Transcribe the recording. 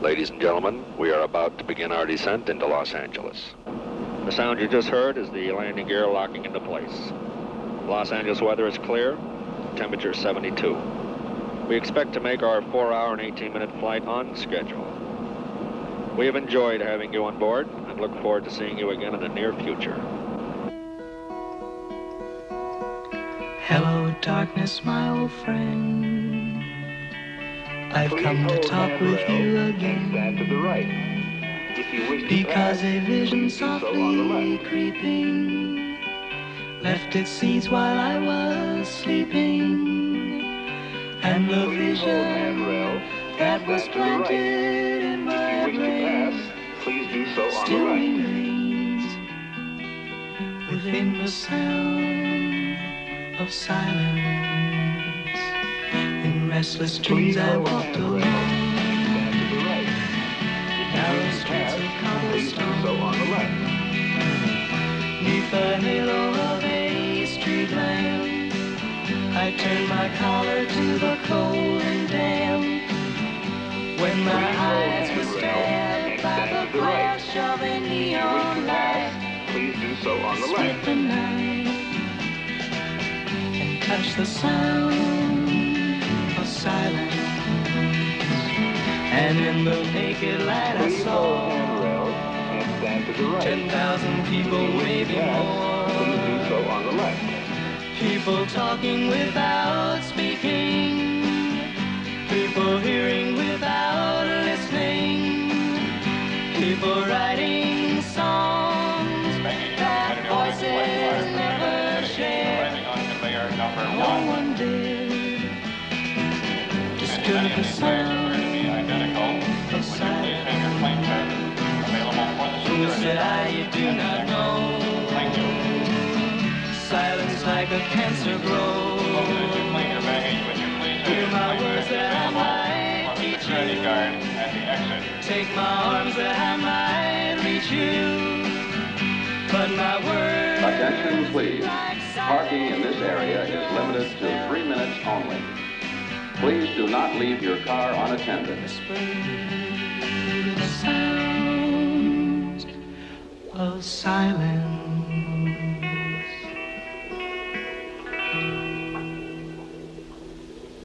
Ladies and gentlemen, we are about to begin our descent into Los Angeles. The sound you just heard is the landing gear locking into place. Los Angeles weather is clear, temperature 72. We expect to make our 4-hour and 18-minute flight on schedule. We have enjoyed having you on board and look forward to seeing you again in the near future. Hello, darkness, my old friend. I've come to talk with you again. Because a vision softly creeping left its seeds while I was sleeping. And the vision that was planted in my brain still remains within the sound of silence. In restless dreams I walked alone, narrow streets of cobblestone, neath the halo of a street lamp. I turned my collar to the cold and damp. When my eyes were stabbed by the flash of a neon light, split the night and touched the sound of silence. And in the naked light I saw 10,000 people waving more. People talking without speaking. People hearing without listening. People writing songs that voices never shared. No one dared disturb the sound of silence. Who said I, you do not know? Silence like a cancer grows. Hear my words that I might teach you. Take my arms that I might reach you. But my words. Attention, please. Parking in this area is limited to 3 minutes only. Please do not leave your car unattended. The sound of silence.